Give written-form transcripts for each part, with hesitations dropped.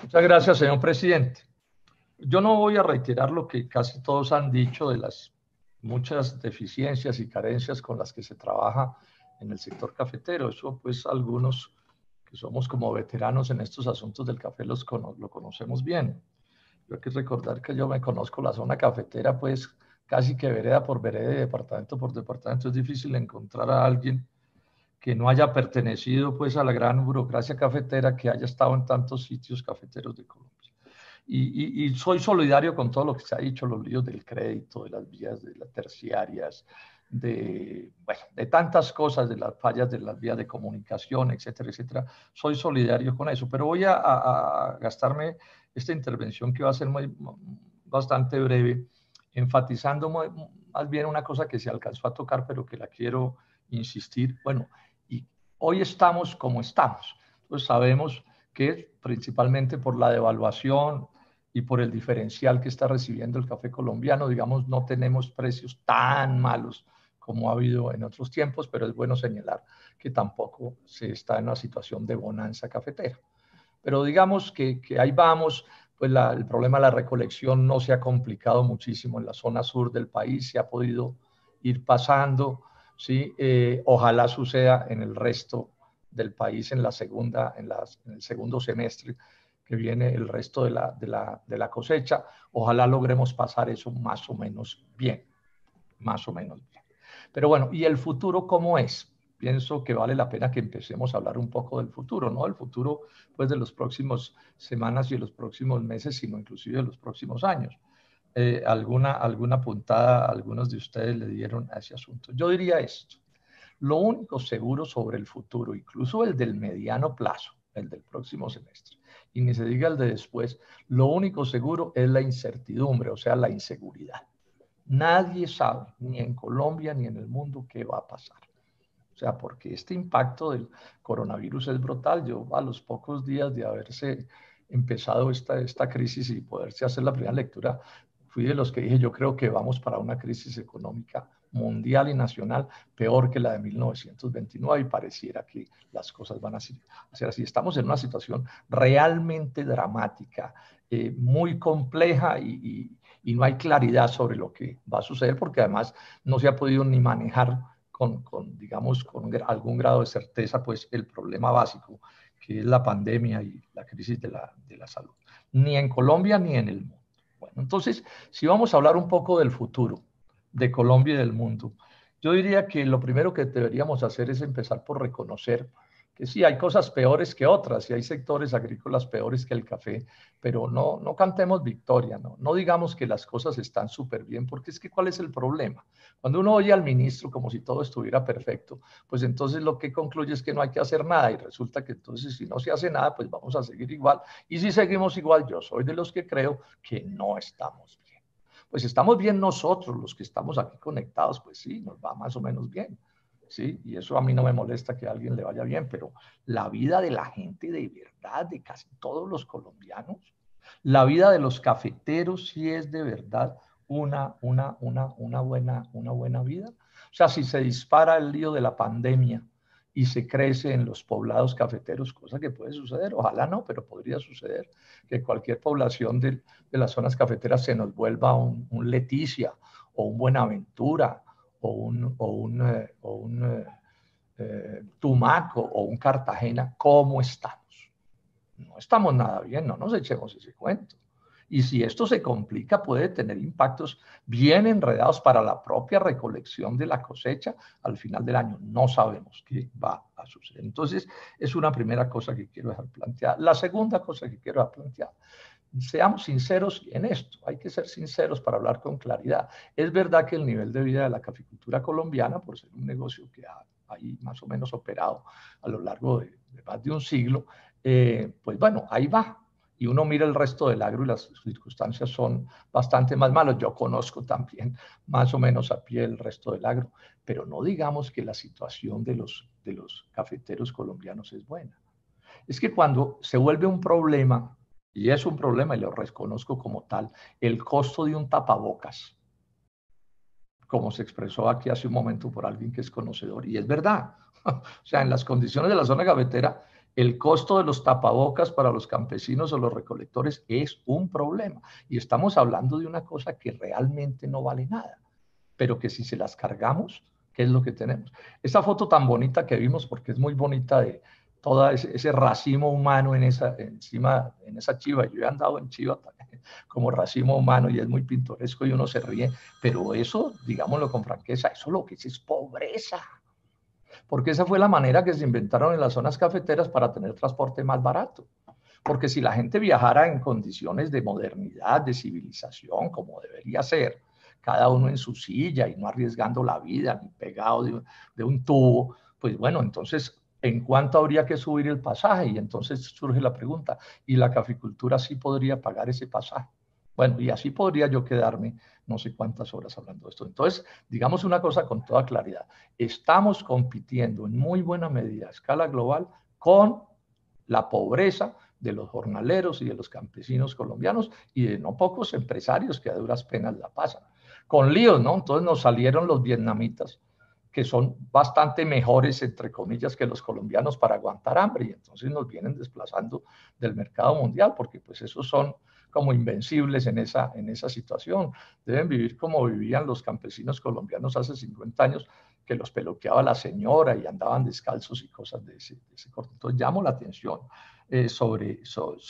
Muchas gracias, señor presidente. Yo no voy a reiterar lo que casi todos han dicho de las muchas deficiencias y carencias con las que se trabaja en el sector cafetero. Eso, pues, algunos que somos como veteranos en estos asuntos del café lo conocemos bien. Yo hay que recordar que yo me conozco la zona cafetera, pues, casi que vereda por vereda y departamento por departamento. Es difícil encontrar a alguien que no haya pertenecido, pues, a la gran burocracia cafetera, que haya estado en tantos sitios cafeteros de Colombia. Y soy solidario con todo lo que se ha dicho, los líos del crédito, de las vías de las terciarias, bueno, de tantas cosas, de las fallas de las vías de comunicación, etcétera, etcétera. Soy solidario con eso, pero voy a gastarme esta intervención que va a ser bastante breve, enfatizando más bien una cosa que se alcanzó a tocar, pero que la quiero insistir. Bueno, y hoy estamos como estamos. Pues sabemos que principalmente por la devaluación y por el diferencial que está recibiendo el café colombiano, digamos, no tenemos precios tan malos como ha habido en otros tiempos, pero es bueno señalar que tampoco se está en una situación de bonanza cafetera. Pero digamos que ahí vamos, pues el problema de la recolección no se ha complicado muchísimo en la zona sur del país, se ha podido ir pasando, ¿sí? Ojalá suceda en el resto del país en en el segundo semestre que viene el resto de la cosecha. Ojalá logremos pasar eso más o menos bien, más o menos bien. Pero bueno, ¿y el futuro cómo es? Pienso que vale la pena que empecemos a hablar un poco del futuro, ¿no? El futuro, pues, de los próximos semanas y de los próximos meses, sino inclusive de los próximos años. Alguna puntada algunos de ustedes le dieron a ese asunto. Yo diría esto: lo único seguro sobre el futuro, incluso el del mediano plazo, el del próximo semestre, y ni se diga el de después, lo único seguro es la incertidumbre, o sea, la inseguridad. Nadie sabe, ni en Colombia ni en el mundo, qué va a pasar. O sea, porque este impacto del coronavirus es brutal. Yo, a los pocos días de haberse empezado esta crisis y poderse hacer la primera lectura, fui de los que dije: yo creo que vamos para una crisis económica mundial y nacional peor que la de 1929, y pareciera que las cosas van a ser así. Estamos en una situación realmente dramática, muy compleja, y no hay claridad sobre lo que va a suceder, porque además no se ha podido ni manejar digamos, con algún grado de certeza, pues, el problema básico, que es la pandemia y la crisis de la salud, ni en Colombia ni en el mundo. Bueno, entonces, si vamos a hablar un poco del futuro de Colombia y del mundo, yo diría que lo primero que deberíamos hacer es empezar por reconocer que sí, hay cosas peores que otras y hay sectores agrícolas peores que el café, pero no cantemos victoria, no digamos que las cosas están súper bien, porque es que ¿cuál es el problema? Cuando uno oye al ministro como si todo estuviera perfecto, pues entonces lo que concluye es que no hay que hacer nada, y resulta que entonces, si no se hace nada, pues vamos a seguir igual. Y si seguimos igual, yo soy de los que creo que no estamos bien. Pues estamos bien nosotros, los que estamos aquí conectados, pues sí, nos va más o menos bien, ¿sí? Y eso a mí no me molesta que a alguien le vaya bien, pero la vida de la gente de verdad, de casi todos los colombianos, la vida de los cafeteros, sí es de verdad una buena vida. O sea, si se dispara el lío de la pandemia y se crece en los poblados cafeteros, cosa que puede suceder, ojalá no, pero podría suceder, que cualquier población de las zonas cafeteras se nos vuelva un Leticia o un Buenaventura o un Tumaco o un Cartagena. ¿Cómo estamos? No estamos nada bien, no nos echemos ese cuento. Y si esto se complica, puede tener impactos bien enredados para la propia recolección de la cosecha al final del año. No sabemos qué va a suceder. Entonces, es una primera cosa que quiero dejar planteada. La segunda cosa que quiero dejar planteada: seamos sinceros en esto, hay que ser sinceros para hablar con claridad. Es verdad que el nivel de vida de la caficultura colombiana, por ser un negocio que ha ahí más o menos operado a lo largo de más de un siglo, pues bueno, ahí va. Y uno mira el resto del agro y las circunstancias son bastante más malas. Yo conozco también más o menos a pie el resto del agro, pero no digamos que la situación de los cafeteros colombianos es buena. Es que cuando se vuelve un problema, y es un problema y lo reconozco como tal, el costo de un tapabocas, como se expresó aquí hace un momento por alguien que es conocedor, y es verdad. O sea, en las condiciones de la zona cafetera, El costo de los tapabocas para los campesinos o los recolectores es un problema. Y estamos hablando de una cosa que realmente no vale nada, pero que si se las cargamos, ¿qué es lo que tenemos? Esa foto tan bonita que vimos, porque es muy bonita, de todo ese racimo humano en esa chiva. Yo he andado en chiva también, como racimo humano, y es muy pintoresco y uno se ríe, pero eso, digámoslo con franqueza, eso lo que es pobreza, porque esa fue la manera que se inventaron en las zonas cafeteras para tener transporte más barato. Porque si la gente viajara en condiciones de modernidad, de civilización, como debería ser, cada uno en su silla y no arriesgando la vida, ni pegado de un tubo, pues bueno, entonces, ¿en cuánto habría que subir el pasaje? Y entonces surge la pregunta, ¿y la caficultura sí podría pagar ese pasaje? Bueno, y así podría yo quedarme no sé cuántas horas hablando de esto. Entonces, digamos una cosa con toda claridad. Estamos compitiendo en muy buena medida a escala global con la pobreza de los jornaleros y de los campesinos colombianos y de no pocos empresarios que a duras penas la pasan. Con líos, ¿no? Entonces nos salieron los vietnamitas, que son bastante mejores, entre comillas, que los colombianos para aguantar hambre, y entonces nos vienen desplazando del mercado mundial, porque pues esos son como invencibles en esa situación. Deben vivir como vivían los campesinos colombianos hace 50 años, que los peluqueaba la señora y andaban descalzos y cosas de ese corte. Entonces llamo la atención sobre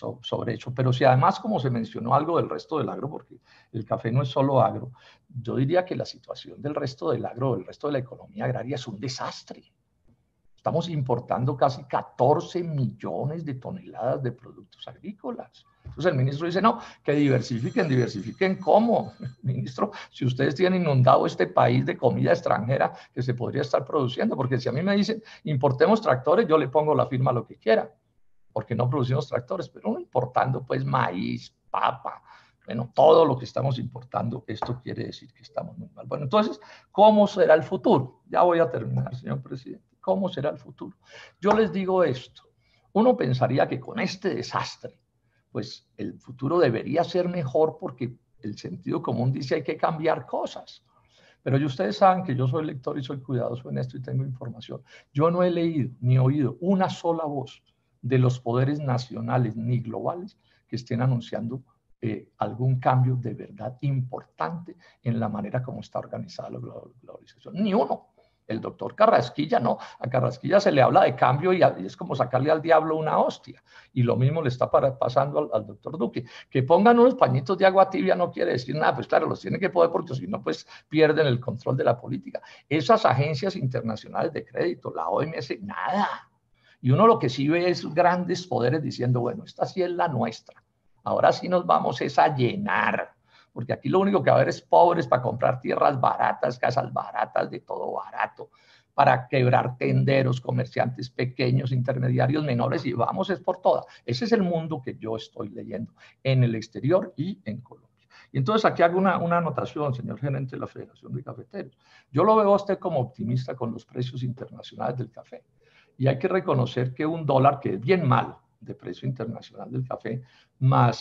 eso. Pero si además, como se mencionó algo del resto del agro, porque el café no es solo agro, yo diría que la situación del resto del agro, del resto de la economía agraria es un desastre. Estamos importando casi 14 millones de toneladas de productos agrícolas. Entonces el ministro dice, no, que diversifiquen, diversifiquen. ¿Cómo? Ministro, si ustedes tienen inundado este país de comida extranjera que se podría estar produciendo, porque si a mí me dicen, importemos tractores, yo le pongo la firma a lo que quiera, porque no producimos tractores, pero no importando pues maíz, papa, bueno, todo lo que estamos importando, esto quiere decir que estamos muy mal. Bueno, entonces, ¿cómo será el futuro? Ya voy a terminar, señor presidente. ¿Cómo será el futuro? Yo les digo esto. Uno pensaría que con este desastre, pues el futuro debería ser mejor, porque el sentido común dice hay que cambiar cosas. Pero ustedes saben que yo soy lector y soy cuidadoso en esto y tengo información. Yo no he leído ni oído una sola voz de los poderes nacionales ni globales que estén anunciando algún cambio de verdad importante en la manera como está organizada la globalización. Ni uno. El doctor Carrasquilla no. A Carrasquilla se le habla de cambio y es como sacarle al diablo una hostia. Y lo mismo le está pasando al doctor Duque. Que pongan unos pañitos de agua tibia no quiere decir nada. Pues claro, los tienen que poder, porque si no, pues pierden el control de la política. Esas agencias internacionales de crédito, la OMS, nada. Y uno lo que sí ve es grandes poderes diciendo, bueno, esta sí es la nuestra. Ahora sí nos vamos es a llenar, porque aquí lo único que va a haber es pobres para comprar tierras baratas, casas baratas, de todo barato, para quebrar tenderos, comerciantes pequeños, intermediarios menores, y vamos es por todas. Ese es el mundo que yo estoy leyendo en el exterior y en Colombia. Y entonces aquí hago una anotación, señor gerente de la Federación de Cafeteros. Yo lo veo a usted como optimista con los precios internacionales del café. Y hay que reconocer que un dólar, que es bien malo de precio internacional del café, más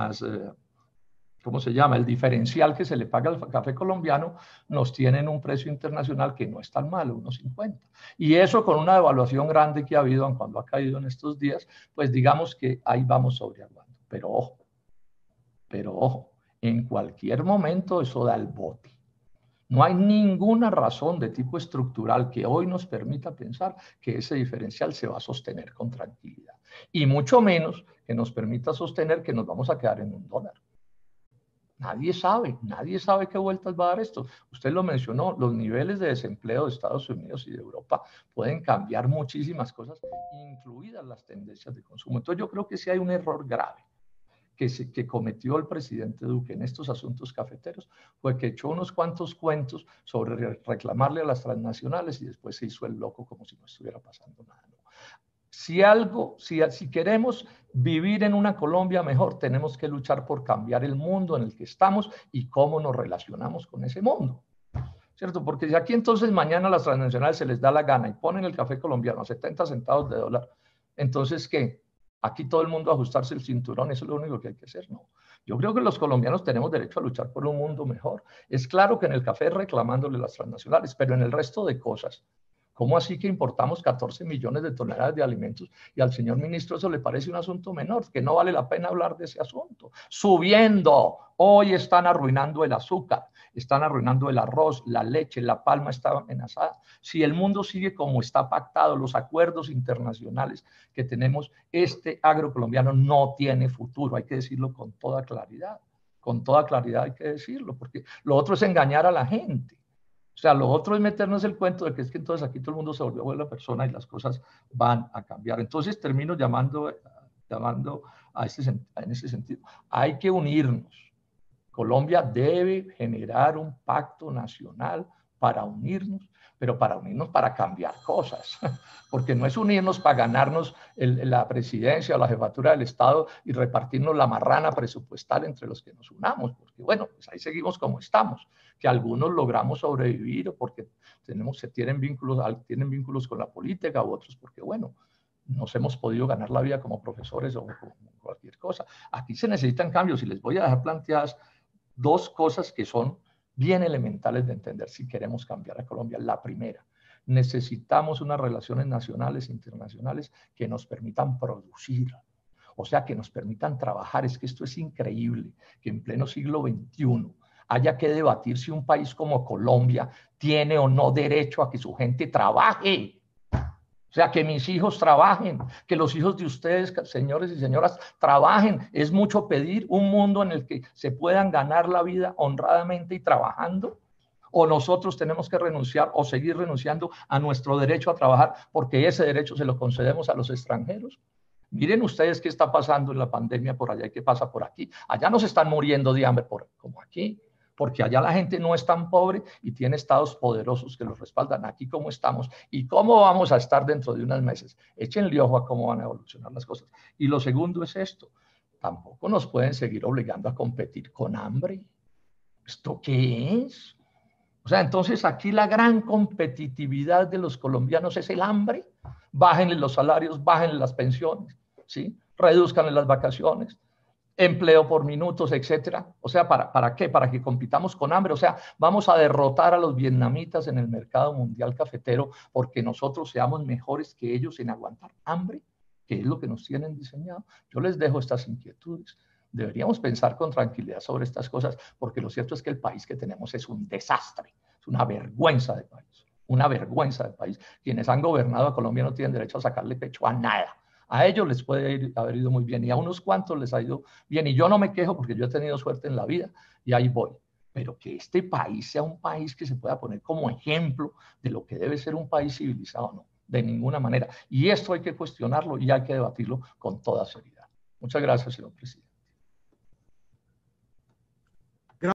¿cómo se llama? El diferencial que se le paga al café colombiano, nos tiene en un precio internacional que no es tan malo, 1.50. Y eso con una devaluación grande que ha habido, cuando ha caído en estos días, pues digamos que ahí vamos sobreaguando. Pero ojo, en cualquier momento eso da el bote. No hay ninguna razón de tipo estructural que hoy nos permita pensar que ese diferencial se va a sostener con tranquilidad. Y mucho menos que nos permita sostener que nos vamos a quedar en un dólar. Nadie sabe qué vueltas va a dar esto. Usted lo mencionó, los niveles de desempleo de Estados Unidos y de Europa pueden cambiar muchísimas cosas, incluidas las tendencias de consumo. Entonces yo creo que sí hay un error grave que cometió el presidente Duque en estos asuntos cafeteros, fue que echó unos cuantos cuentos sobre reclamarle a las transnacionales y después se hizo el loco como si no estuviera pasando nada. ¿No? Si queremos vivir en una Colombia mejor, tenemos que luchar por cambiar el mundo en el que estamos y cómo nos relacionamos con ese mundo. ¿Cierto? Porque si aquí entonces mañana a las transnacionales se les da la gana y ponen el café colombiano a 70 centavos de dólar, entonces ¿qué? Aquí todo el mundo a ajustarse el cinturón, eso es lo único que hay que hacer, ¿no? Yo creo que los colombianos tenemos derecho a luchar por un mundo mejor. Es claro que en el café reclamándole las transnacionales, pero en el resto de cosas, ¿Cómo así que importamos 14 millones de toneladas de alimentos y al señor ministro eso le parece un asunto menor, que no vale la pena hablar de ese asunto? Subiendo, hoy están arruinando el azúcar, están arruinando el arroz, la leche, la palma está amenazada. Si el mundo sigue como está pactado, los acuerdos internacionales que tenemos, este agro colombiano no tiene futuro, hay que decirlo con toda claridad hay que decirlo, porque lo otro es engañar a la gente. O sea, lo otro es meternos el cuento de que es que entonces aquí todo el mundo se volvió buena persona y las cosas van a cambiar. Entonces termino llamando en ese sentido. Hay que unirnos. Colombia debe generar un pacto nacional para unirnos, pero para unirnos para cambiar cosas, porque no es unirnos para ganarnos la presidencia o la jefatura del Estado y repartirnos la marrana presupuestal entre los que nos unamos, porque bueno, pues ahí seguimos como estamos, que algunos logramos sobrevivir o porque tienen vínculos con la política u otros porque bueno, nos hemos podido ganar la vida como profesores o cualquier cosa. Aquí se necesitan cambios y les voy a dejar planteadas dos cosas que son bien elementales de entender si queremos cambiar a Colombia. La primera, necesitamos unas relaciones nacionales e internacionales que nos permitan producir, o sea, que nos permitan trabajar. Es que esto es increíble, que en pleno siglo XXI haya que debatir si un país como Colombia tiene o no derecho a que su gente trabaje. O sea, que mis hijos trabajen, que los hijos de ustedes, señores y señoras, trabajen. Es mucho pedir un mundo en el que se puedan ganar la vida honradamente y trabajando. O nosotros tenemos que renunciar o seguir renunciando a nuestro derecho a trabajar porque ese derecho se lo concedemos a los extranjeros. Miren ustedes qué está pasando en la pandemia por allá y qué pasa por aquí. Allá no se están muriendo de hambre como aquí, porque allá la gente no es tan pobre y tiene estados poderosos que los respaldan. Aquí cómo estamos y cómo vamos a estar dentro de unos meses. Échenle ojo a cómo van a evolucionar las cosas. Y lo segundo es esto. Tampoco nos pueden seguir obligando a competir con hambre. ¿Esto qué es? O sea, entonces aquí la gran competitividad de los colombianos es el hambre. Bájenle los salarios, bájenle las pensiones, ¿sí? Reduzcanle las vacaciones, empleo por minutos, etcétera. O sea, ¿para qué? Para que compitamos con hambre. O sea, vamos a derrotar a los vietnamitas en el mercado mundial cafetero porque nosotros seamos mejores que ellos en aguantar hambre, que es lo que nos tienen diseñado. Yo les dejo estas inquietudes. Deberíamos pensar con tranquilidad sobre estas cosas, porque lo cierto es que el país que tenemos es un desastre, es una vergüenza de país, una vergüenza de país. Quienes han gobernado a Colombia no tienen derecho a sacarle pecho a nada. A ellos les puede haber ido muy bien y a unos cuantos les ha ido bien. Y yo no me quejo porque yo he tenido suerte en la vida y ahí voy. Pero que este país sea un país que se pueda poner como ejemplo de lo que debe ser un país civilizado, no, de ninguna manera. Y esto hay que cuestionarlo y hay que debatirlo con toda seriedad. Muchas gracias, señor presidente.